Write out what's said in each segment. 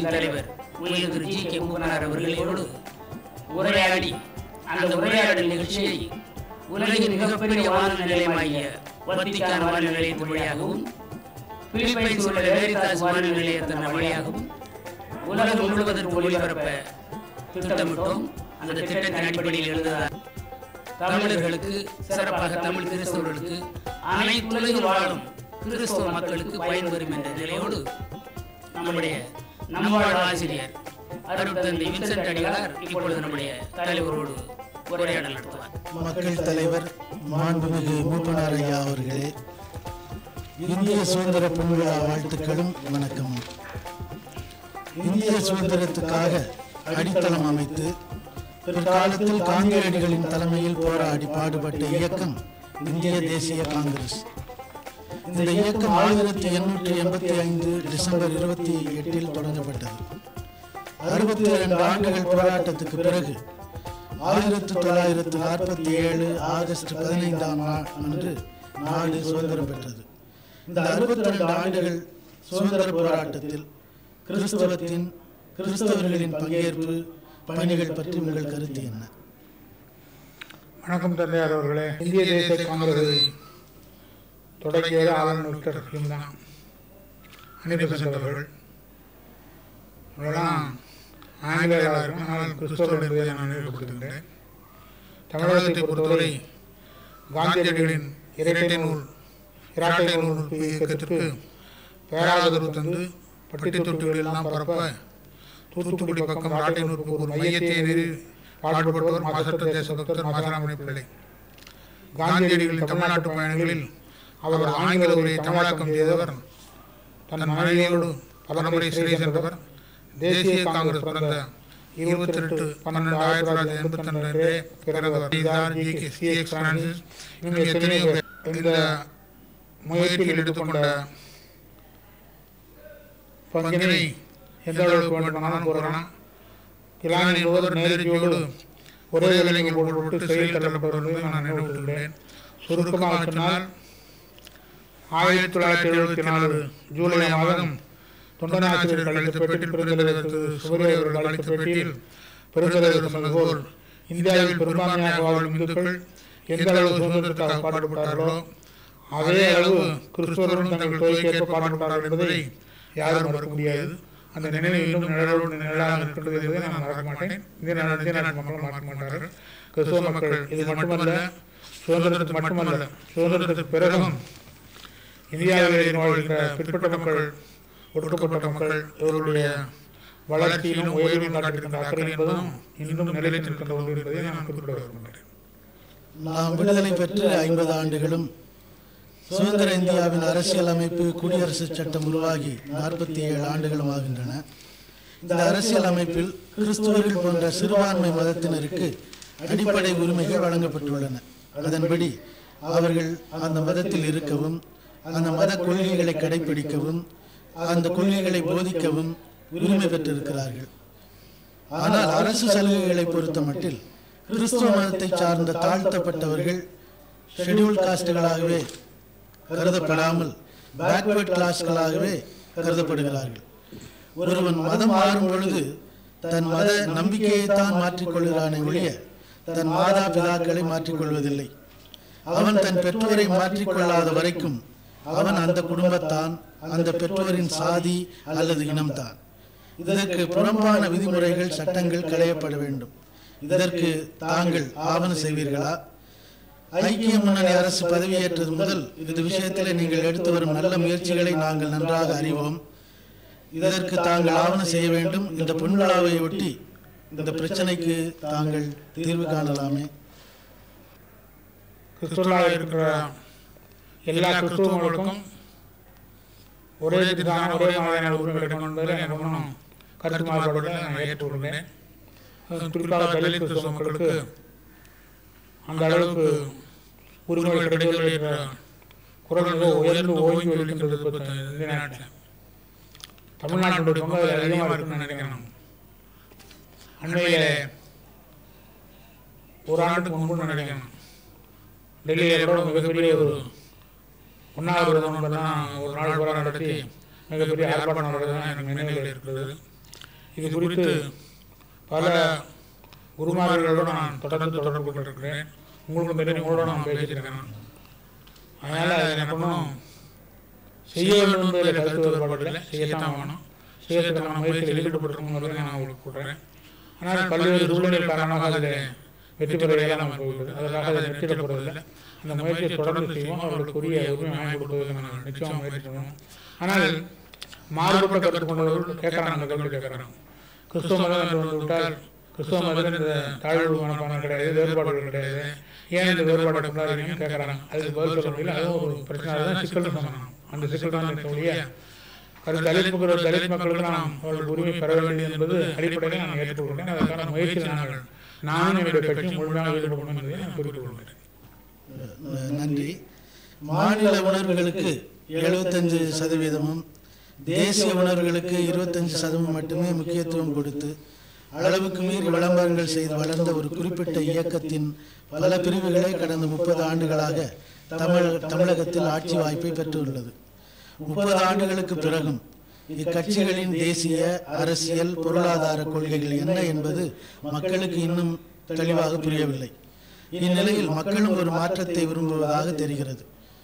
தலைவர் உயர் திரு G.K. மூப்பனார் அவர்களோடு உரையாடி அந்த உரையாடல் நிகழ்ச்சியை உலகின் மிகப்பெரிய வானொலி நிலையமாகிய வத்திக்கான் வானொலி நிலையத்தின் வழியாகவும் பிலிப்பைன்ஸ் உள்ள வேரிதாஸ் வானொலி நிலையத்தின் வழியாகவும் உலகம் முழுவதற்கு ஒளிபரப்ப திட்டமிட்டோம். அந்த திட்டத்தின் அடிப்படையில் எழுதுகிறார் தமிழர்களுக்கு, சிறப்பாக தமிழ் கிறிஸ்தவர்களுக்கு, அனைத்து உலகில் வாழும் கிறிஸ்தவ மக்களுக்கு பயன்பெறும் என்ற நிலையோடு நம்முடைய நம்மாழ்வார் ஆசிரியர் அருட்தந்தை வின்சென்ட் அடிகளார் இப்பொழுது நம்முடைய தலைவரோடு உரையாடல் நடத்துவார். மக்கள் தலைவர் மாண்புமிகு மூப்பனார் ஐயா அவர்களே, இந்திய சுதந்திர பொன்விழா வாழ்த்துக்களும் வணக்கம். இந்திய சுதந்திரத்துக்காக அடித்தளம் அமைத்து பிற்காலத்தில் காந்தியடிகளின் தலைமையில் போராடி பாடுபட்ட இயக்கம் இந்திய தேசிய காங்கிரஸ். இந்த இயக்கம் 1885 டிசம்பர் 28 தொடங்கப்பட்டது. 62 ஆண்டுகள் போராட்டத்துக்கு பிறகு 1947 ஆகஸ்ட் 15ஆம் அன்று நாடு சுதந்திரம் பெற்றது. இந்த 62 ஆண்டுகள் சுதந்திர போராட்டத்தில் கிறிஸ்தவர்களின் பங்கேற்பு பணிகள் பற்றி உங்கள் கருத்து என்ன? வணக்கம் தந்தையார் அவர்களே. இந்திய தேசிய காங்கிரஸ் தொடங்கியது ஆலன் தான் அனிபெசன்ட் அவர்கள். அவர்களாம் ஆங்கிலேயர்களாக இருக்கும், ஆனால் கிறிஸ்தவர்கள் என்பதை நான் நினைவுபடுத்துகின்றேன். தமிழகத்தை பொறுத்தவரை காந்தியடிகளின் இரட்டை நூல் இயக்கத்திற்கு பேராதரவு தந்து பட்டி தொட்டிகள் எல்லாம் பரப்ப தூத்துக்குடி பக்கம் ராட்டைநூறுக்கு ஒரு மையத்தை பாடுபட்டவர் மாசற்ற தேசபக்தர் மாசாராமணி பிள்ளை. காந்தியடிகளின் தமிழ்நாட்டு பயணங்களில் அவர் ஆங்கில உரையை தமிழாக்கம் செய்தவர். தன் மனைவியோடு பல முறை சிறை சென்றவர். தேசிய காங்கிரஸ் பிறந்த 28/12/1982 பிறந்தவர். இந்த முயற்சியில் எடுத்துக்கொண்ட பங்கினை எந்த அளவுக்கு வேண்டுமானாலும் கூறலாம். கிலானி என்பவர் நேருஜியோடு ஒரே வேலைகள் போட்டு செயல் தள்ளப்படுவதை நான் நினைவுறுத்துகிறேன். சுருக்கமாக சொன்னால் 1974 ஜூலை மாதம் தொண்டனாசிரியர்கள் அளித்த பேட்டியில் பெருந்தலைவர் சுவரி அவர்கள் அளித்த பேட்டியில் பெருந்தலைவர் சொன்னது போல் இந்தியாவில் பெரும்பான்மையாக வாழும் இந்துக்கள் எந்த அளவு சுதந்திரத்துக்காக பாடுபட்டார்களோ அதே அளவு கிறிஸ்தவர்களும் தங்கள் தொகைக்கேற்ப பாடுபட்டார்கள் என்பதை யாரும் மறுக்க முடியாது. அந்த நினைவு இன்னும் நிழலாக நிற்கின்றது என்பதை நான் மறக்க மாட்டேன். இந்திய நாட்டு மக்களும் மறக்க மாட்டார்கள். கிறிஸ்தவ மக்கள் இது மட்டுமல்ல, சுதந்திரத்துக்கு மட்டுமல்ல, சுதந்திரத்துக்கு பிறகும் இந்தியாவில் வாழ்கிற பிற்பட்ட மக்கள், ஒடுக்கப்பட்ட மக்கள் இவர்களுடைய வளர்ச்சியிலும் உயர்வையும் காட்டியிருக்கின்ற அக்கறை என்பதும் இன்னும் நிலைத்திருக்கின்ற ஒன்று என்பதை நான் குறிப்பிட விரும்புகிறேன். நாம் விடுதலை பெற்று 50 ஆண்டுகளும் சுதந்திர இந்தியாவின் அரசியல் அமைப்பு, குடியரசுச் சட்டம் உருவாகி 47 ஆண்டுகளும் ஆகின்றன. இந்த அரசியல் அமைப்பில் கிறிஸ்துவர்கள் போன்ற சிறுபான்மை மதத்தினருக்கு அடிப்படை உரிமைகள் வழங்கப்பட்டுள்ளன. அதன்படி அவர்கள் அந்த மதத்தில் இருக்கவும், அந்த மத கொள்கைகளை கடைபிடிக்கவும், அந்த கொள்கைகளை போதிக்கவும் உரிமை பெற்றிருக்கிறார்கள். ஆனால் அரசு சலுகைகளை பொறுத்த மட்டில் கிறிஸ்துவ மதத்தை சார்ந்த தாழ்த்தப்பட்டவர்கள் ஷெட்யூல் காஸ்டுகளாகவே கருதப்படாமல் பேக்வர்ட் கிளாஸ்களாகவே கருதப்படுகிறார்கள். ஒருவன் மதம் மாறும் பொழுது தன் மத நம்பிக்கையைத்தான் மாற்றிக்கொள்கிறானே ஒழிய தன் மாதா பிதாக்களை மாற்றிக்கொள்வதில்லை. அவன் தன் பெற்றோரை மாற்றிக்கொள்ளாத வரைக்கும் அவன் அந்த குடும்பத்தான், அந்த பெற்றோரின் சாதி அல்லது இனம்தான். இதற்கு புறம்பான விதிமுறைகள், சட்டங்கள் களையப்பட வேண்டும். இதற்கு தாங்கள் ஆவணம் செய்வீர்களா? ஐக்கிய முன்னணி அரசு பதவியேற்றது முதல் இது விஷயத்தில் நீங்கள் எடுத்து வரும் நல்ல முயற்சிகளை நாங்கள் நன்றாக அறிவோம். இதற்கு தாங்கள் ஆவணம் செய்ய வேண்டும். இந்த பொன்விழாவை ஒட்டி இந்த பிரச்சனைக்கு தாங்கள் தீர்வு காணலாமே. கிறிஸ்துவர்களாக இருக்கிற எல்லா கிறிஸ்துவர்களுக்கும் ஒரே திட்டான ஒரே மாதிரியான உரிமை கிடைக்கும் என்பதில் எனக்கு ஒன்றும் கருத்து மாறுபாடுகளை நான் ஏற்றுக்கொள்கிறேன். குறிப்பாக தலித் கிறிஸ்துவ மக்களுக்கு அந்த அளவுக்கு உரிமைகள் கிடைக்கவில்லை என்ற குரல் மிக உயர்ந்து ஓங்கி ஒலிக்கின்றது. இந்த நாட்டில் தமிழ்நாட்டினுடைய பங்கு அதில் அதிகமாக இருக்குன்னு நினைக்கிறேன். அண்மையில் ஒரு ஆண்டுக்கு முன்பு நினைக்கிறேன் டெல்லியில் கூட மிகப்பெரிய ஒரு உண்ணாவிரதம் ஒரு நாள் போராட்டம் நடத்தி மிகப்பெரிய ஆர்ப்பாட்டம் நடந்ததுதான் எனக்கு நினைவில் இருக்கிறது. இது குறித்து பல குருமார்களோடு நான் தொடர்பு கொண்டிருக்கிறேன். உங்களுக்கு தெரியும், உங்களோட நான் பேசியிருக்கிறேன். அதனால் அதை என்ன பண்ணணும், செய்ய வேண்டும் என்பதில் கருத்து வேறுபாடு செய்யத்தான் வேணும். செய்யறதுக்கான முயற்சியில் ஈடுபட்டிருக்கோங்கிறத நான் உங்களுக்கு கூட்டுறேன். ஆனால் பல்வேறு சூழ்நிலை காரணமாக அதில் வெற்றி பெற இயலாமல் போகிறது. அதற்காக அதை வெற்றிடப்படுவதில்லை. அந்த முயற்சியை தொடர்ந்து செய்வோம். அவர்களுக்குரிய உரிமை வாங்கி கொடுப்பதற்கு நாங்கள் நிச்சயம் முயற்சி பண்ணுவோம். ஆனால் மாறுபட்ட கருத்து கொண்டவர்கள் கேட்குறாங்க, அந்த கேள்வி கேட்குறாங்க. கிறிஸ்துவ மதம் என்று வந்து விட்டால் கிறிஸ்துவ மதத்தில் இந்த தாழ்வு மனப்பானம் கிடையாது, வேறுபாடுகள் கிடையாது, ஏன் இந்த வேறுபாடு கொண்டாடுறீங்கன்னு கேட்குறாங்க. அதுக்கு பதில் சொல்ல முடியல. அதுவும் ஒரு பிரச்சனை. அதுதான் சிக்கல்னு சொன்னாங்க. அந்த சிக்கல் தான் இருக்கக்கூடிய தலித் மக்களுக்கு நாம் அவர்களுக்கு உரிமை பெற வேண்டியது என்பது அடிப்படையில் நான் ஏற்றுக்கொள்கிறேன். அதற்கான முயற்சியில் நானும் என்னுடைய கட்சி முழுமையாக ஈடுபடும் என்பதை நான் குறிப்பிட்டுக் கொள்கிறேன். நன்றி. மாநில உணர்வுகளுக்கு 75%, தேசிய உணர்வுகளுக்கு 25% மட்டுமே முக்கியத்துவம் கொடுத்து அளவுக்கு மீறி விளம்பரங்கள் செய்து வளர்ந்த ஒரு குறிப்பிட்ட இயக்கத்தின் பல பிரிவுகளே கடந்த 30 ஆண்டுகளாக தமிழகத்தில் ஆட்சி வாய்ப்பை பெற்றுள்ளது. 30 ஆண்டுகளுக்கு பிறகும் இக்கட்சிகளின் தேசிய அரசியல் பொருளாதார கொள்கைகள் என்ன என்பது மக்களுக்கு இன்னும் தெளிவாக புரியவில்லை. இந்நிலையில் மக்களும் ஒரு மாற்றத்தை விரும்புவதாக தெரிகிறது.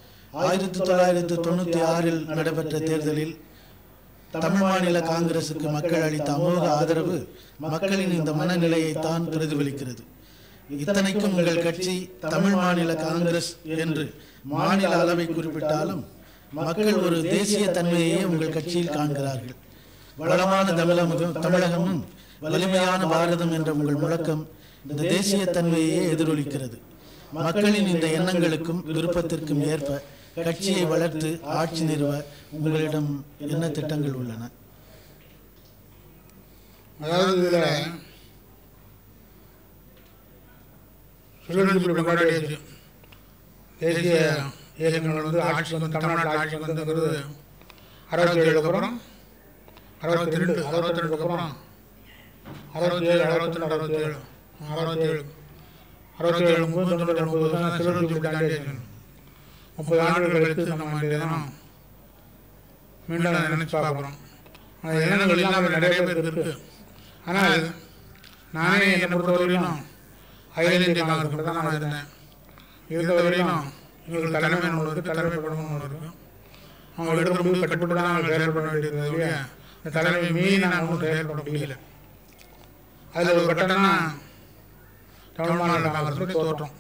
1996 நடைபெற்ற தேர்தலில் தமிழ் மாநில காங்கிரசுக்கு மக்கள் அளித்த அமோக ஆதரவு மக்களின் இந்த மனநிலையைத்தான் பிரதிபலிக்கிறது. இத்தனைக்கும் உங்கள் கட்சி தமிழ் மாநில காங்கிரஸ் என்று மாநில அளவை குறிப்பிட்டாலும் மக்கள் ஒரு தேசிய தன்மையையே உங்கள் கட்சியில் காண்கிறார்கள். வளமான தமிழகமும் வலிமையான பாரதம் என்ற உங்கள் முழக்கம் இந்த தேசிய தன்மையையே எதிரொலிக்கிறது. மக்களின் இந்த எண்ணங்களுக்கும் விருப்பத்திற்கும் ஏற்ப கட்சியை வளர்த்து ஆட்சி நிறுவ உங்களிடம் என்ன திட்டங்கள் உள்ளன? அதாவது தேசிய இயக்கங்கள் வந்து ஆட்சி வந்து தமிழ்நாட்டில் ஆட்சி வந்துங்கிறது 67 அப்புறம் 62 62 அப்புறம் 67 67 30 ஆண்டுகள் கழித்து நம்ம தினம் மீண்டும் நினைச்சு பார்க்குறோம். அந்த எண்ணங்கள் இல்லாமல் நிறைய பேர் இருக்கு. ஆனால் நானே என்னை பொறுத்தவரையிலும் அகில இந்திய காங்கிரஸ் தான் நான் இருந்தேன். இருந்தவரையிலும் எங்களுக்கு தலைமை ஒன்று தலைமை படமும் ஒன்று இருக்கும். அவங்க எடுக்கிற முடிவு கட்டுப்பட்டு தான் நாங்கள் செயல்பட வேண்டியது. இந்த தலைமை மீறி நாங்கள் ஒன்றும் செயல்பட முடியல. அதில் ஒரு கட்டணம் தமிழ் மாநில காங்கிரஸுடைய தோற்றம்.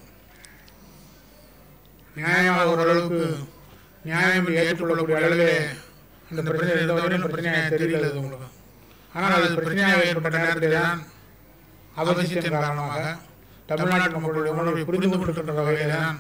நியாயமாக ஓரளவுக்கு நியாயம் ஏற்றுக்கொள்ளக்கூடிய அளவிலே அந்த பிரச்சனை இருந்தவரையும் பிரச்சனையாக தெரியல உங்களுக்கு. ஆனால் அது பிரச்சனையாக ஏற்பட்ட நேரத்தில் தான் அவசியத்தின் காரணமாக தமிழ்நாட்டு மக்களுடைய உணர்வை புரிந்து கொண்டிருக்கின்ற வகையில் தான்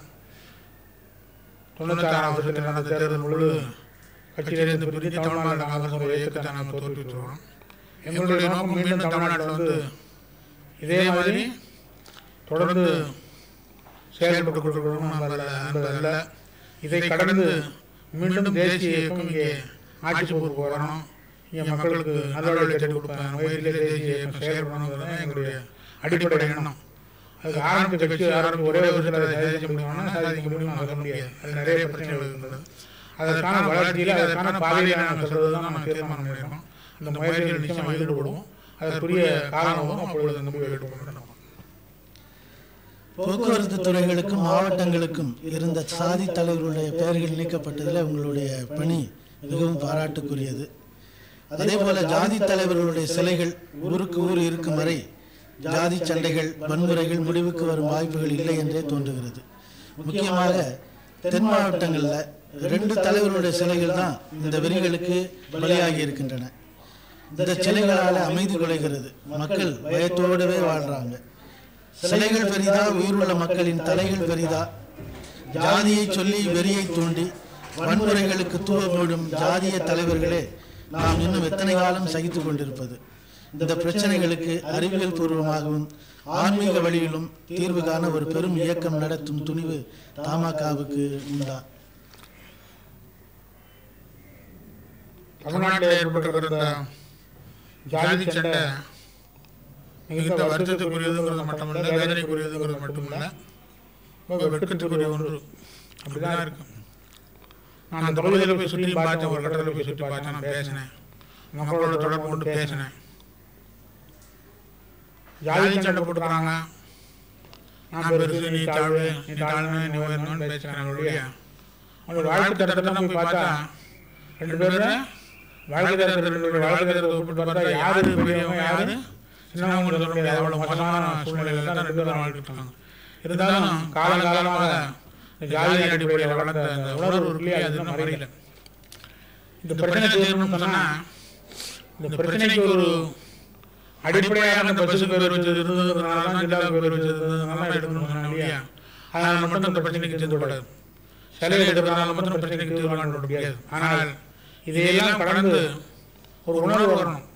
96ஆம் வருஷத்தில் நடந்த தேர்தல் முழு கட்சியிலிருந்து பிரிஞ்சு தமிழ் மாநில காங்கிரஸ் இயக்கத்தை நாம் தோற்றுவிட்டுருக்கிறோம். எங்களுடைய நோக்கம் மீண்டும் தமிழ்நாட்டில் வந்து இதே மாதிரி தொடர்ந்து செயல்பட்டு கொண்டிருக்கிறோம் என்பதல்ல. இதை கடந்து மீண்டும் தேசிய இயக்கம் இங்கே ஆட்சி பொறுப்புக்கு வரணும், இங்கே மக்களுக்கு நல்வாழ்வை தேடி கொடுப்பாங்க முயற்சியிலே தேசிய இயக்கம் செயல்படணுங்கிறது தான் எங்களுடைய அடிப்படை எண்ணம். அதுக்கு ஆரம்பித்த கட்சி ஆரம்பித்து ஒரே வருஷத்தில் அதை சாதிக்க முடியும்னா சாதிக்க முடியும் சொல்ல முடியாது. அது நிறைய பிரச்சனைகள் இருக்கின்றது. அதற்கான வளர்ச்சியில் அதற்கான பாதையில் நாங்கள் சொல்வது தான் நம்ம தீர்மானம் பண்ணியிருக்கோம். அந்த முயற்சிகள் நிச்சயமாக ஈடுபடுவோம். அதற்குரிய காரணமும் அப்பொழுது அந்த முடிவை எடுக்கணும். போக்குவரத்து துறைகளுக்கும் மாவட்டங்களுக்கும் இருந்த சாதி தலைவர்களுடைய பெயர்கள் நீக்கப்பட்டதில் உங்களுடைய பணி மிகவும் பாராட்டுக்குரியது. அதே போல ஜாதி தலைவர்களுடைய சிலைகள் ஊருக்கு ஊர் இருக்கும் வரை ஜாதி சண்டைகள் வன்முறைகள் முடிவுக்கு வரும் வாய்ப்புகள் இல்லை என்றே தோன்றுகிறது. முக்கியமாக தென் மாவட்டங்களில் 2 தலைவர்களுடைய சிலைகள் தான் இந்த வெறிகளுக்கு பலியாகி இருக்கின்றன. இந்த சிலைகளால் அமைதி குலைகிறது. மக்கள் பயத்தோடவே வாழ்றாங்க. சிலைகள் பெரிதா, உயிருள்ள மக்களின் தலைகள் பெரிதா? ஜாதியை சொல்லி வெறியை தூண்டி வன்முறைகளுக்கு தூவப்படும் ஜாதிய தலைவர்களே நாம் இன்னும் எத்தனை காலம் சகித்துக் கொண்டிருப்பது? இந்த பிரச்சனைகளுக்கு அறிவியல் பூர்வமாகவும் ஆன்மீக வழியிலும் தீர்வு காண ஒரு பெரும் இயக்கம் நடத்தும் துணிவு தமாகவுக்கு உண்டா? தமிழ்நாட்டில் ஏற்பட்டிருக்கிற ஜாதி சண்டை மிகுந்த வருத்தத்துக்குரியதுங்கிறது மட்டுமல்ல, வேதனைக்குரியதுங்கிறது மட்டுமல்ல, வெட்கத்துக்குரிய ஒன்று. அப்படிதான் இருக்கு. நான் அந்த தொகுதியில் போய் சுற்றி பார்த்தேன், ஒரு கட்டத்தில் போய் சுற்றி பார்த்தேன், நான் பேசினேன், மக்களோட தொடர்பு கொண்டு பேசினேன். ஜாதி சண்டை போட்டுக்கிறாங்க. நான் பெருசு, நீ தாழ்வு, நீ தாழ்வு, நீ உயர்ந்தவன்னு பேசுகிறாங்க ஒழிய அவங்களோட வாழ்க்கை தரத்தெல்லாம் போய் பார்த்தா 2 பேரும் வாழ்க்கை தரத்தை ஒப்பிட்டு பார்த்தா யாரு பெரியவங்க யாரு சின்னவங்க சொல்ல முடியாது. அவ்வளோ மோசமான சூழ்நிலையில் தான் 2 பேரும் வாழ்ந்துருக்காங்க. இருந்தாலும் காலகாலமாக ஜாதி அடிப்படையில் வளர்ந்த அந்த உணர்வு இல்லையா, அதுதான் மறையல. இந்த பிரச்சனை தீர்வுன்னு சொன்னால் இந்த பிரச்சனைக்கு ஒரு அடிப்படையாக அந்த பஸ்ஸுக்கு பேர் வச்சது இருந்ததுனால தான் ஜில்லாவுக்கு பேர் வச்சதுனால எடுக்கணும்னு சொன்னாங்க இல்லையா. அதனால் மட்டும் இந்த பிரச்சனைக்கு தீர்வுபடாது. சிலை எடுக்கிறதுனால மட்டும் பிரச்சனைக்கு தீர்வு காண முடியாது. ஆனால் இதையெல்லாம் கடந்து ஒரு உணர்வு வரணும்.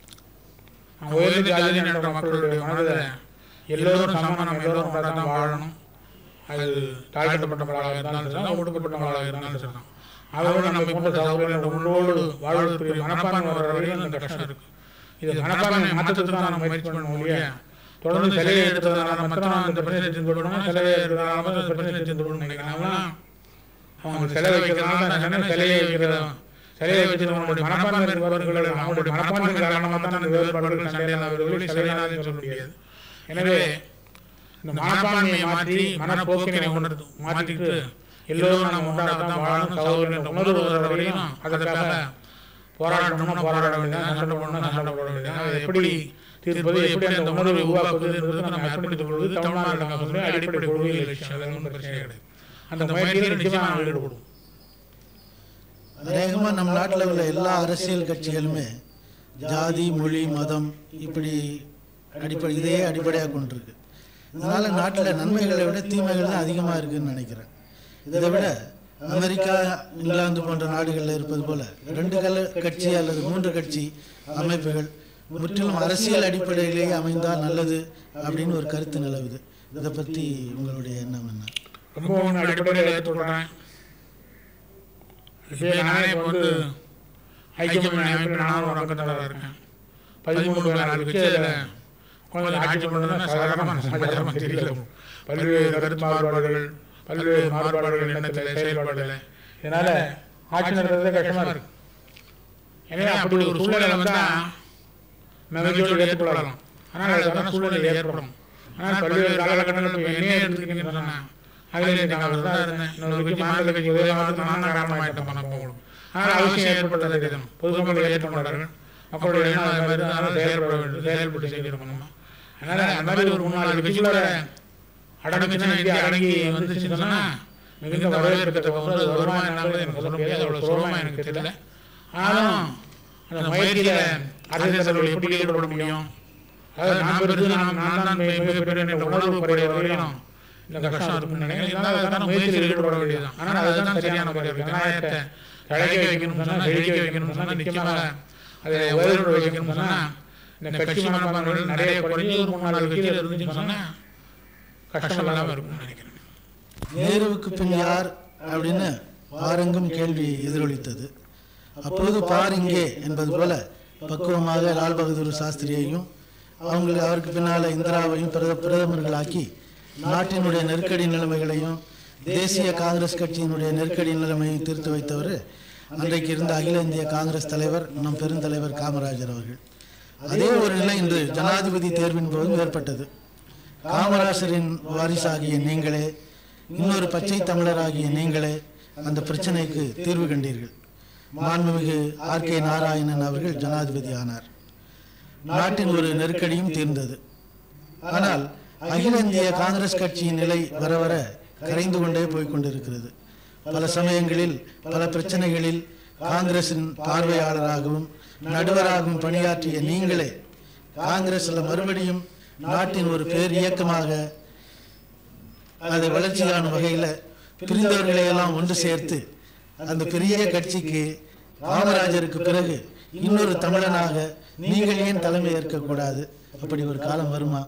உயர்ந்த ஜாதி என்ற மக்களுடைய மனதை எல்லோரும் சமானம், எல்லோரும் தான் வாழணும். அது தாழ்த்தப்பட்ட மக்களாக இருந்தாலும் சரி, ஒடுக்கப்பட்ட மக்களாக இருந்தாலும் சரி, அவரோட நம்ம போன்ற சகோதரர்கள் உங்களோடு வாழ்வதற்குரிய மனப்பான்மை வர வரையும் அந்த கஷ்டம் இருக்குது. இது மனப்பான்மை மாற்றத்துக்கு தான் நம்ம முயற்சி பண்ண முடியும். தொடர்ந்து சிலையை எடுத்ததுனால மாத்திரம் அந்த பிரச்சனை செஞ்சு விடணும், சிலையை எடுத்ததுனால அந்த பிரச்சனை செஞ்சு விடணும்னு நினைக்கிறாங்கன்னா அவங்க சிலை வைக்கிறதுனால சிலையை வச்சுருவங்களுடைய மனப்பான்மை இருப்பவர்கள் அவங்களுடைய மனப்பான்மை காரணமாக தான் அந்த வேறுபாடுகள் சண்டையாளர்கள் சிலையினாலும் சொல்ல முடியாது. எனவே இந்த மனப்பான்மையை மாற்றி மனப்போக்கினை உணர்ந்து மாற்றிட்டு எல்லோரும் நம்ம ஒன்றாகத்தான் வாழணும். சகோதரர்கள் உணர்வு வர வரையும் அதற்காக போராடணும்னா போராட வேண்டியதான், சண்டை போடணும்னா சண்டை போட வேண்டியதான். அதை எப்படி தீர்ப்பது, எப்படி அந்த உணர்வை உருவாக்குவது என்பது நம்ம அர்ப்பணித்துக் கொள்வது தமிழ்நாடு அடிப்படை கொள்கையில் லட்சியம். அது ஒன்றும் பிரச்சனை கிடையாது. அந்த முயற்சியில் நிச்சயமாக நாங்கள் ஈடுபடுவோம். அநேகமாக நம்ம நாட்டில் உள்ள எல்லா அரசியல் கட்சிகளுமே ஜாதி, மொழி, மதம் இப்படி இதையே அடிப்படையாக கொண்டிருக்கு. இதனால் நாட்டில் நன்மைகளை விட தீமைகள் தான் அதிகமாக இருக்குதுன்னு நினைக்கிறேன். இதை விட அமெரிக்கா, இங்கிலாந்து போன்ற நாடுகளில் இருப்பது போல 2 கட்சி அல்லது 3 கட்சி அமைப்புகள் முற்றிலும் அரசியல் அடிப்படையிலேயே அமைந்தால் நல்லது அப்படின்னு ஒரு கருத்து நிலவுது. இதை பற்றி உங்களுடைய எண்ணம் என்ன? ரொம்ப அடிப்படையில் ஏற்றுக்கொள்கிறேன். நானே இப்போ வந்து ஐக்கிய அமைப்பில் நானும் ஒரு அங்கத்தவராக இருக்கேன். 13 நாள் வச்சு அதில் ஆட்சி பண்ணுறதுன்னா சாதாரணமாக சமாச்சாரமாக தெரியல. பல்வேறு கருத்து மாறுபாடுகள், பல்வேறு மாறுபாடுகள் எண்ணத்தில், செயல்பாடுகள், இதனால் ஆட்சி நடத்துறதே கஷ்டமாக இருக்குது. எனவே அப்படி ஒரு சூழ்நிலை வந்தால் மகிழ்ச்சியோடு ஏற்றுக்கொள்ளலாம். ஆனால் அதுக்கான சூழ்நிலை ஏற்படும். ஆனால் பல்வேறு காலகட்டங்கள் என்னையே எடுத்துக்கிட்டீங்கன்னு சொன்னால் அதில் நாங்கள் தான் இருந்தேன். இன்னொரு கட்சி மாநில கட்சி உதயமானது நான் காரணமாயிட்டேன் பண்ண போகணும். ஆனால் அவசியம் ஏற்பட்டது இதுதான். பொதுமக்கள் ஏற்றுக்கொண்டார்கள். மக்களுடைய எண்ணம் அது மாதிரி தான் செயல்பட வேண்டும், செயல்பட்டு செய்திருக்கணும். அதனால் அந்த மாதிரி ஒரு 3-4 கட்சிகளோட அடங்குச்சுன்னா இங்கே அடங்கி வந்துச்சுன்னு சொன்னால் மிகுந்த வரவேற்கத்தக்க ஒன்று. அது வருமா என்னங்கிறது எனக்கு சொல்ல முடியாது, அதோட சுலபமாக எனக்கு தெரியல. ஆனாலும் அந்த முயற்சியில் அரசியல் எப்படி ஈடுபட முடியும், அதாவது நான் பெருசு, நான் தான் மிகப்பெரிய என்ற உணர்வு குறைய வரையும் இந்த கஷ்டம் இருக்குன்னு நினைக்கிறேன். இருந்தாலும் அதுக்கான முயற்சியில் ஈடுபட வேண்டியதுதான். ஆனால் அதுதான் சரியான முறை. ஜனநாயகத்தை தழைக்க வைக்கணும்னு சொன்னால், செழிக்க வைக்கணும்னு சொன்னால், நிச்சயமாக அதை உயர்வு வைக்கணும்னு சொன்னால் இந்த கட்சி மனப்பான்மைகள் நிறைய குறைஞ்சி ஒரு 3-4 கட்சியில் இருந்துச்சுன்னு சொன்னால் கஷ்டம் இல்லாமல் இருக்கும்னு நினைக்கிறேன். நேருவுக்கு பின் யார் அப்படின்னு பாருங்கும் கேள்வி எதிரொலித்தது. அப்போது பாருங்கே என்பது போல பக்குவமாக லால் பகதூர் சாஸ்திரியையும் அவருக்கு பின்னால் இந்திராவையும் பிரதமர்களாக்கி நாட்டினுடைய நெருக்கடி நிலைமைகளையும் தேசிய காங்கிரஸ் கட்சியினுடைய நெருக்கடி நிலைமையும் தீர்த்து வைத்தவர் அன்றைக்கு இருந்த அகில இந்திய காங்கிரஸ் தலைவர், நம் பெருந்தலைவர் காமராஜர் அவர்கள். அதே ஒரு நிலை இன்று ஜனாதிபதி தேர்வின் போதும் ஏற்பட்டது. காமராஜரின் வாரிசாகிய நீங்களே, இன்னொரு பச்சை தமிழராகிய நீங்களே அந்த பிரச்சனைக்கு தீர்வு கண்டீர்கள். மாண்புமிகு R.K. நாராயணன் அவர்கள் ஜனாதிபதி ஆனார். நாட்டின் ஒரு நெருக்கடியும் தீர்ந்தது. ஆனால் அகில இந்திய காங்கிரஸ் கட்சியின் நிலை வர வர கரைந்து கொண்டே போய்கொண்டிருக்கிறது. பல சமயங்களில் பல பிரச்சனைகளில் காங்கிரசின் பார்வையாளராகவும் நடுவராகவும் பணியாற்றிய நீங்களே காங்கிரஸில் மறுபடியும் நாட்டின் ஒரு பேர் இயக்கமாக அதை வளர்ச்சி காணும் வகையில் பிரிந்தவர்களையெல்லாம் ஒன்று சேர்த்து அந்த பெரிய கட்சிக்கு காமராஜருக்கு பிறகு இன்னொரு தமிழனாக நீங்கள் ஏன் தலைமை ஏற்கக்கூடாது? அப்படி ஒரு காலம் வருமா?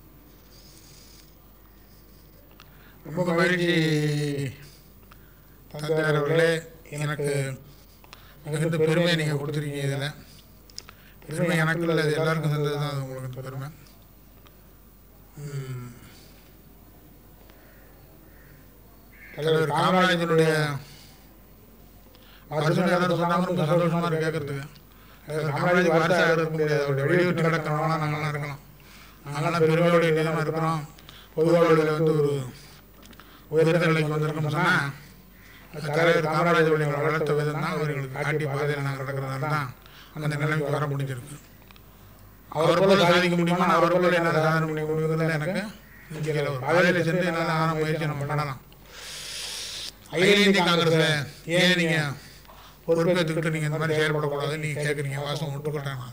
ரொம்ப மகிழ்ச்சி தந்தையாரவர்களே. எனக்கு மிகுந்த பெருமை நீங்கள் கொடுத்துருக்கீங்க. இதில் பெருமை எனக்கு இல்லை, அது எல்லாருக்கும் தந்தது தான். அது உங்களுக்கு பெருமை. தலைவர் காமராஜனுடைய சந்தோஷமாக இருக்கு கேட்கறதுக்கு. காமராஜர் வாரிசாக இருக்க முடியாது, அவருடைய வெளியூட்டு நடக்கிறவங்களாம் நாங்கள்லாம் இருக்கலாம். நாங்களாம் பெருவாழ்வு இல்லாமல் இருக்கிறோம், பொதுவாழ்வில் வந்து ஒரு உயர்ந்த நிலைக்கு வந்திருக்கோம்னு சொன்னால் தலைவர் காமராஜர் எங்களை வளர்த்த விதம் தான் அவர்களுக்கு காட்டிய பாதையில் நாங்கள் நடக்கிறதால தான் அந்த நிலைமைக்கு வர முடிஞ்சிருக்கு. அவர் போல சாதிக்க முடியுமா, அவர் போல என்னால் சாதனை பண்ண முடியுங்கிறதுல எனக்கு இங்கே ஒரு பாதையில் சென்று என்னால் ஆன முயற்சி நம்ம பண்ணலாம். அகில இந்திய காங்கிரஸில் ஏன் நீங்கள் பொறுப்பேற்றுக்கிட்டு நீங்கள் இந்த மாதிரி செயல்படக்கூடாதுன்னு நீங்கள் கேட்குறீங்க, வாசம் விட்டுக்கிட்டாங்க.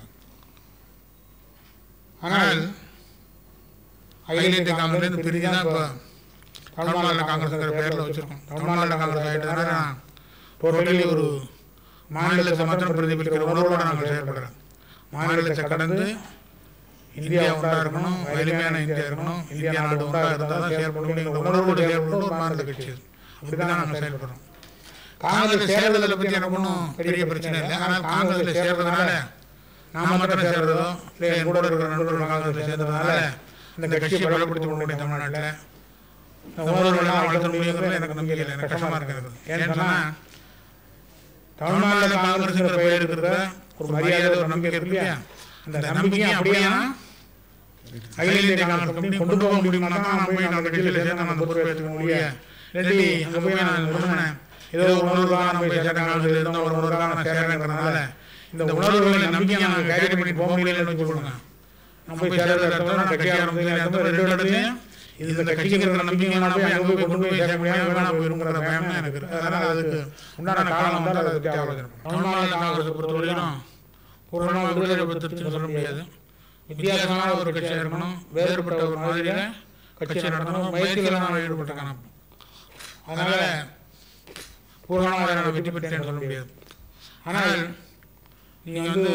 ஆனால் அகில இந்திய காங்கிரஸ்லேருந்து பிரிஞ்சு தான் இப்போ தமிழ் மாநில காங்கிரஸுங்கிற பேரில் வச்சுருக்கோம். தமிழ் மாநில காங்கிரஸ் ஆகிட்டு தானே நான் டோட்டலி ஒரு மாநிலத்தை மாத்திரம் பிரதிபலிக்கிற உணர்வோடு நாங்கள் செயல்படுறோம். மாநிலத்தை கடந்து இந்தியா ஒன்றாக இருக்கணும், வலிமையான இந்தியா இருக்கணும், இந்தியா நாடு ஒன்றாக இருந்தால் தான் செயல்படணும் உணர்வோடு செயல்படுறது ஒரு மாநில கட்சி. அப்படி தான் நாங்கள் செயல்படுறோம். காங்கிரஸ் சேர்றதில் பற்றி எனக்கு ஒன்றும் பெரிய பிரச்சனை இல்லை. ஆனால் காங்கிரஸில் சேர்றதுனால நான் மாத்திரம் சேர்றதோ இல்லை என் கூட இருக்கிற நண்பர்கள் காங்கிரஸில் சேர்ந்ததுனால இந்த கட்சியை பலப்படுத்தி கொண்டு முடியும் தமிழ்நாட்டில் உணர்வுகள்லாம் வளர்த்த முடியுங்கிறது எனக்கு நம்பிக்கை இல்லை, எனக்கு கஷ்டமாக இருக்கிறது. ஏன்னு சொன்னால் தமிழ் மாநில காங்கிரஸுங்கிற பெயர் இருக்கிறத ஒரு மரியாதை ஒரு நம்பிக்கை இருக்கு இல்லையா, அந்த நம்பிக்கையை அப்படியே அகில இந்திய காங்கிரஸ் கம்பெனி கொண்டு போக முடியுமானா நான் போய் அந்த கட்சியில் சேர்ந்து நான் அந்த பொறுப்பை எடுத்துக்க முடியும். இல்லாட்டி அங்கே போய் நான் விரும்பினேன் ஏதோ ஒரு உணர்வுக்காக நம்ம போய் சேர்ந்த காலத்தில் இருந்தோம், ஒரு உணர்வுக்காக நான் சேர்றேங்கிறதுனால இந்த உணர்வுகளை நம்பிக்கை நாங்கள் கேரி பண்ணி போக முடியலன்னு சொல்லுவாங்க. நம்ம போய் சேர்ற இடத்துல நான் கட்சி ஆரம்பிச்சு ரெண்டு இடத்துலையும் இந்த கட்சிங்கிற நம்பிக்கை போய் அங்கே போய் கொண்டு போய் சேர்க்க முடியாமல் வேணாம் போயிருங்கிற பயம் தான் எனக்கு இருக்குது. அதனால் அதுக்கு உண்டான காலம் வந்தால் அதை பற்றி ஆலோசனை தமிழ் மாநில காங்கிரஸை பொறுத்தவரைக்கும் பூர்ணமாக விடுதலை பத்திரிச்சு சொல்ல முடியாது. வித்தியாசமான ஒரு கட்சியாக இருக்கணும், வேறுபட்ட ஒரு மாதிரியில் கட்சியை நடத்தணும், முயற்சிகளை நான் ஈடுபட்டிருக்கேன். அதனால் பூர்ணமாக நான் வெற்றி பெற்றேன்னு சொல்ல முடியாது. ஆனால் நீங்கள் வந்து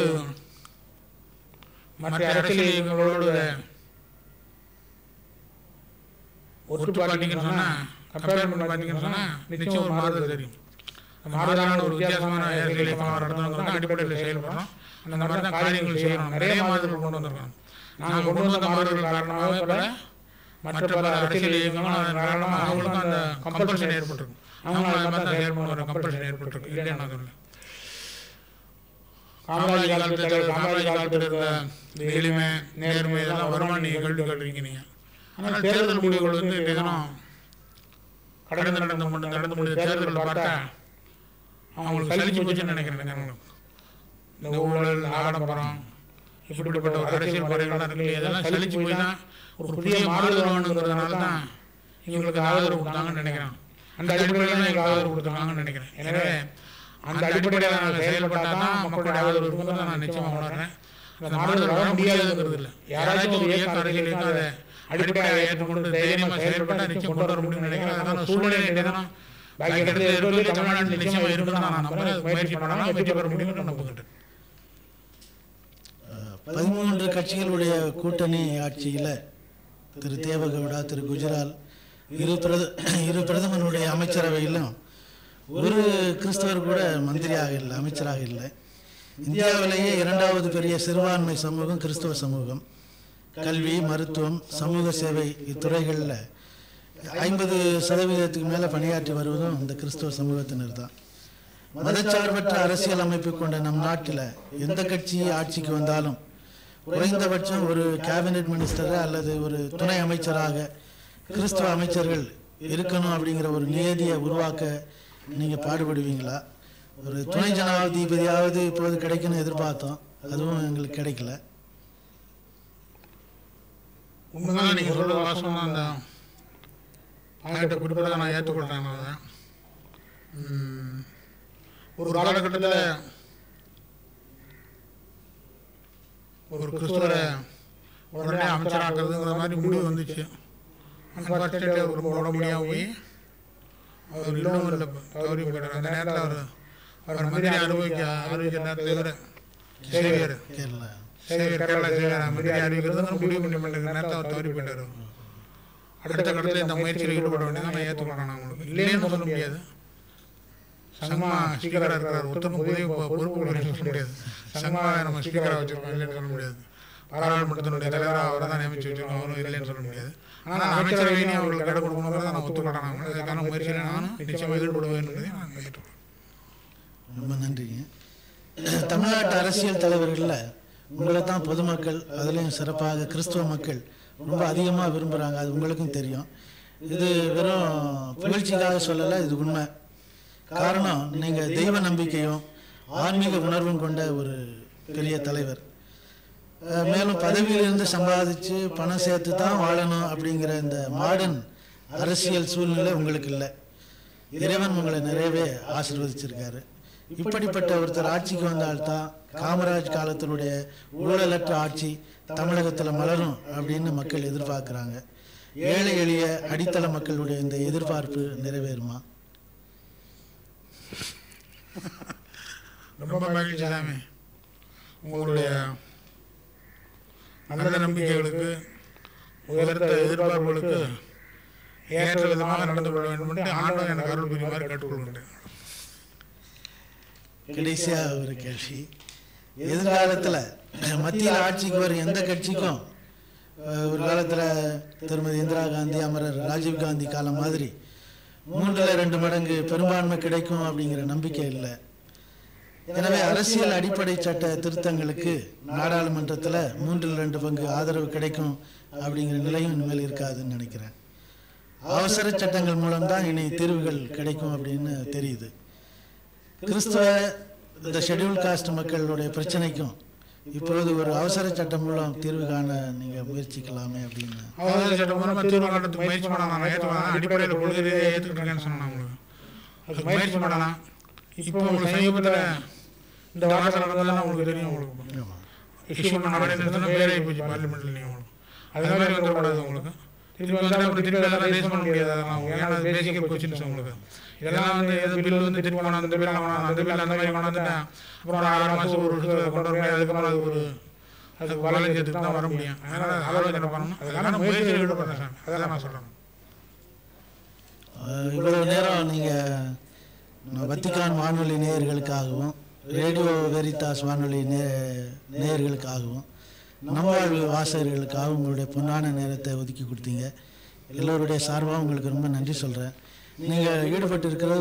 மற்ற அரசியல் இயக்கங்களோடு ஒட்டு பார்த்தீங்கன்னு சொன்னால் கம்பேர் பண்ணி பார்த்தீங்கன்னு சொன்னால் நிச்சயம் ஒரு மாறுதல் தெரியும். மாறுதலான ஒரு வித்தியாசமான அரசியல் இயக்கமாக நடத்தணுங்கிறத அடிப்படையில் செயல்படுறோம். அந்த மாதிரி தான் காரியங்கள் செய்யணும். நிறைய மாறுதல்கள் கொண்டு வந்திருக்கோம். நாங்கள் கொண்டு வந்த மாறுதல் காரணமாக பல மற்ற பல அரசியல் இயக்கங்களும் அதன் காரணமாக அவங்களுக்கும் அந்த கம்பல்ஷன் ஏற்பட்டிருக்கும். அவங்களும் அது மாதிரி தான் செயல்படுற கம்பல்ஷன் ஏற்பட்டிருக்கு. இல்லையா நான் சொல்ல காமராஜ் காலத்தில் இருந்த எளிமை நேர்மை இதெல்லாம் வருமானம் நீங்கள் கேள்வி கேட்டிருக்கீங்க நீங்கள். ஆனால் தேர்தல் முடிவுகள் வந்து எதனும் நடந்து முடிந்த தேர்தல்கள் பார்த்தா அவங்களுக்கு சலிச்சு போச்சுன்னு நினைக்கிறேன். இந்த ஊழல் ஆடம்பரம் இப்படிப்பட்ட ஒரு அரசியல் முறைகள்லாம் இருக்கு, இதெல்லாம் சலிச்சு போய் தான் ஒரு புதிய மாறுதல் வேணுங்கிறதுனால தான் எங்களுக்கு ஆதரவு கொடுத்தாங்கன்னு நினைக்கிறேன். அந்த அடிப்படையில் தான் எங்களுக்கு ஆதரவு கொடுத்துருக்காங்கன்னு நினைக்கிறேன். எனவே அந்த அடிப்படையில் நாங்கள் செயல்பட்டால் தான் மக்களுடைய ஆதரவு இருக்குங்கிறத நான் நிச்சயமாக உணர்றேன். அந்த மாறுதல் வர முடியாதுங்கிறது இல்லை. யாராச்சும் ஒரு இயக்க அரசியல் இயக்கம் அதை அடிப்படையாக ஏற்றுக்கொண்டு தைரியமாக செயல்பட்டால் நிச்சயம் கொண்டு வர முடியும்னு நினைக்கிறேன். அதனால சூழ்நிலை என்னதான் பாக்கி இடத்துல தமிழ்நாட்டில் நிச்சயமாக இருக்குன்னு நான் நம்புறேன். முயற்சி பண்ணலாம், வெற்றி பெற முடியும்னு நம்புகின்றேன். 13 கட்சிகளுடைய கூட்டணி ஆட்சியில் திரு தேவகவுடா, திரு குஜரால் இரு பிரதமருடைய அமைச்சரவையிலும் ஒரு கிறிஸ்தவர் கூட மந்திரியாக இல்லை, அமைச்சராக இல்லை. இந்தியாவிலேயே 2வது பெரிய சிறுபான்மை சமூகம் கிறிஸ்தவ சமூகம். கல்வி, மருத்துவம், சமூக சேவை இத்துறைகளில் 50% மேலே பணியாற்றி வருவதும் இந்த கிறிஸ்தவ சமூகத்தினர் தான். மதச்சார்பற்ற அரசியல் அமைப்பு கொண்ட நம் நாட்டில் எந்த கட்சி ஆட்சிக்கு வந்தாலும் குறைந்தபட்சம் ஒரு கேபினெட் மினிஸ்டராக அல்லது ஒரு துணை அமைச்சராக கிறிஸ்தவ அமைச்சர்கள் இருக்கணும் அப்படிங்கிற ஒரு நியதியை உருவாக்க நீங்கள் பாடுபடுவீங்களா? ஒரு துணை ஜனாதிபதியாவது இப்போது கிடைக்குன்னு எதிர்பார்த்தோம், அதுவும் எங்களுக்கு கிடைக்கல. உண்மைதான் நீங்கள் சொல்கிற வாசம் அந்த பாயிண்ட்டை குறிப்பிட நான் ஏற்றுக்கொள்கிறேன். ஒரு காலகட்டத்தில் ஒரு கிறிஸ்துவரை உடனே அமைச்சராக்குறதுங்கிற மாதிரி முடிவு வந்துச்சு. அன்பார்ச்சுனேட்லி அவருக்கு ரொம்ப உடம்படியாக போய் அவர் இன்னும் இல்லை தவறி போயிட்டார். அந்த நேரத்தில் அவர் மந்திரி அறிவிக்கிற நேரத்தில் சேவியர் கேரளா சேவியர் மந்திரி அறிவிக்கிறது முடிவு பண்ணி நேரத்தில் அவர் தவறி போயிட்டார். அடுத்த கட்டத்தில் இந்த முயற்சியில் ஈடுபட வேண்டியதான் நான் ஏற்றுக்கொள்கிறேன். அவங்களுக்கு இல்லைன்னு சொல்ல முடியாது. சங்கமா ஸ்பீக்கராக இருக்கிறார், ஒருத்தரும் புதிய பொறுப்புகளை சொல்ல முடியாது. சங்கமாக நம்ம ஸ்பீக்கராக வச்சுருக்கோம், இல்லைன்னு சொல்ல முடியாது. பாராளுமன்றத்தினுடைய தலைவராக அவரை தான் நியமிச்சு வச்சுருக்கோம், அவரும் இல்லைன்னு சொல்ல முடியாது. ஆனால் அமைச்சரவையிலையும் அவர்களுக்கு இடம் கொடுக்கணுங்கிறத நான் ஒத்துக்கொள்ளலாம். அதுக்கான முயற்சியில் நானும் நிச்சயமாக ஈடுபடுவேன் என்பதை நான் கேட்டுக்கொள்கிறேன். ரொம்ப நன்றிங்க. தமிழ்நாட்டு அரசியல் தலைவர்களில் உங்களை தான் பொதுமக்கள், அதுலேயும் சிறப்பாக கிறிஸ்துவ மக்கள் ரொம்ப அதிகமாக விரும்புகிறாங்க. அது உங்களுக்கும் தெரியும். இது வெறும் புகழ்ச்சிக்காக சொல்லலை, இது உண்மை. காரணம், நீங்கள் தெய்வ நம்பிக்கையும் ஆன்மீக உணர்வும் கொண்ட ஒரு பெரிய தலைவர். மேலும் பதவியிலிருந்து சம்பாதிச்சு பணம் சேர்த்து தான் வாழணும் அப்படிங்கிற இந்த மாடர்ன் அரசியல் சூழ்நிலை உங்களுக்கு இல்லை. இறைவன் உங்களை நிறையவே ஆசீர்வதிச்சிருக்காரு. இப்படிப்பட்ட ஒருத்தர் ஆட்சிக்கு வந்தால்தான் காமராஜ் காலத்தினுடைய ஊழலற்ற ஆட்சி தமிழகத்தில் மலரும் அப்படின்னு மக்கள் எதிர்பார்க்குறாங்க. ஏழை எளிய அடித்தள மக்களுடைய இந்த எதிர்பார்ப்பு நிறைவேறுமா? ரொம்ப மகிழ்ச்சி சாமி. உங்களுடைய நல்ல நம்பிக்கைகளுக்கு, உயர்ந்த எதிர்பார்ப்புகளுக்கு ஏற்ற விதமாக நடந்து கொள்ள வேண்டும் என்று ஆண்டவன் எனக்கு அருள் புரியுமாறு கேட்டுக்கொள்கின்றேன். கடைசியா ஒரு கேள்வி. எதிர்காலத்தில் மத்தியில் ஆட்சிக்கு வரும் எந்த கட்சிக்கும் ஒரு காலத்தில் திருமதி இந்திரா காந்தி, அமரர் ராஜீவ் காந்தி காலம் மாதிரி 3/2 மடங்கு பெரும்பான்மை கிடைக்கும் அப்படிங்கிற நம்பிக்கை இல்லை. எனவே அரசியல் அடிப்படை சட்ட திருத்தங்களுக்கு நாடாளுமன்றத்தில் 3/2 பங்கு ஆதரவு கிடைக்கும் அப்படிங்கிற நிலையும் இனிமேல் இருக்காதுன்னு நினைக்கிறேன். அவசர சட்டங்கள் மூலம்தான் இனி தீர்வுகள் கிடைக்கும் அப்படின்னு தெரியுது. கிறிஸ்தவ இந்த ஷெட்யூல் காஸ்ட் மக்களுடைய பிரச்சனைக்கும் இப்பொழுது ஒரு அவசர சட்டம் மூலம் தீர்வு காண நீங்கள் முயற்சிக்கலாமே அப்படின்னு. அவசர சட்டம் மூலமாக தீர்வு காணத்துக்கு முயற்சி பண்ணலாம். அடிப்படையில் கொள்கையை ஏற்றுக்கிட்டேன்னு சொன்னாங்க. உங்களுக்கு அதுக்கு முயற்சி பண்ணலாம். இப்போ உங்களுக்கு சமீபத்தில் இந்த வாசல் நடந்ததெல்லாம் உங்களுக்கு தெரியும். உங்களுக்கு இஷ்யூ நடந்ததுன்னா பேரே போச்சு பார்லிமெண்ட்டில். நீங்கள் உங்களுக்கு அதனால வந்துடக்கூடாது. உங்களுக்கு திருப்பி வந்தால் அப்படி திருப்பி அதெல்லாம் ரேஸ் பண்ண முடியாது. அதெல்லாம் ஏன்னா அது பேசிக்க கொஸ்டின்ஸ் உங்களுக்கு. இதெல்லாம் வந்து எது பில்லு வந்து திருப்பி கொண்டாந்து அந்த பில் அந்த பில் அந்த மாதிரி கொண்டாந்துட்டேன். அப்புறம் 6 மாதம் ஒரு வருஷத்தில் கொண்டு வர முடியாது. அதுக்கப்புறம் அது ஒரு அதுக்கு வளர்ச்சியத்துக்கு தான் வர முடியும். அதனால் ஆலோசனை பண்ணணும். அதெல்லாம் முயற்சியில் ஈடுபடுறேன் சார். அதெல்லாம் நான் சொல்கிறேன். இவ்வளவு நேரம் நீங்கள் வத்திக்கான் வானொலி நேயர்களுக்காகவும் ரேடியோ வெரிதாஸ் வானொலி நேயர்களுக்காகவும் நம்மாழ்வு வாசகர்களுக்காகவும் உங்களுடைய பொன்னான நேரத்தை ஒதுக்கி கொடுத்தீங்க. எல்லோருடைய சார்பாக உங்களுக்கு ரொம்ப நன்றி சொல்கிறேன். நீங்கள் ஈடுபட்டு இருக்கிறது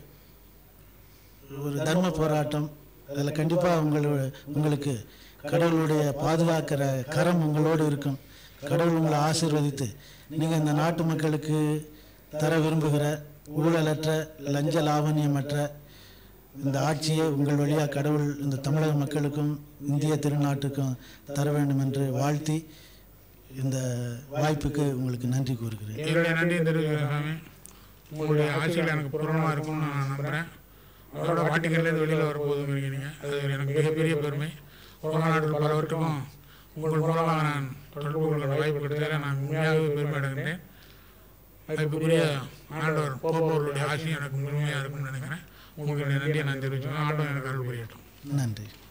ஒரு தர்ம போராட்டம். அதில் கண்டிப்பாக உங்களுக்கு கடவுளுடைய பாதுகாக்கிற கரம் உங்களோடு இருக்கும். கடவுள் உங்களை ஆசீர்வதித்து நீங்கள் இந்த நாட்டு மக்களுக்கு தர விரும்புகிற ஊழலற்ற லஞ்ச லாவண்யமற்ற இந்த ஆட்சியை உங்கள் வழியாக கடவுள் இந்த தமிழக மக்களுக்கும் இந்திய திருநாட்டுக்கும் தர வேண்டும் என்று வாழ்த்தி இந்த வாய்ப்புக்கு உங்களுக்கு நன்றி கூறுகிறேன். என்னுடைய நன்றி தெரிவிக்கிறேன். உங்களுடைய ஆட்சியில் எனக்கு பூரணமாக இருக்கும்னு நான் நம்புகிறேன். அதோட வாட்டிக்கன்லேருந்து வெளியில் வரப்போகுதுன்னு இருக்கிறீங்க. அது எனக்கு மிகப்பெரிய பெருமை. உலக நாட்டில் பலவற்றுக்கும் உங்கள் மூலமாக நான் தொடர்பு கொள்கிற வாய்ப்பு கிடைத்ததில் நான் உண்மையாகவே பெருமை அடைகின்றேன். அதுக்குரிய ஆண்டவர் போப்பவர்களுடைய ஆட்சி எனக்கு முழுமையாக இருக்கும்னு நினைக்கிறேன். உங்களுக்கு நன்றியை நான் தெரிவிச்சுக்கிறேன். ஆண்டவர் எனக்கு அருள் புரியட்டும். நன்றி.